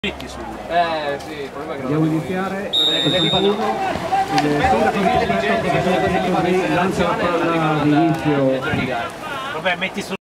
Metti sul... sì, il problema è che Dobbiamo iniziare. Il sindaco di lancia la palla di inizio. Vabbè, metti sul...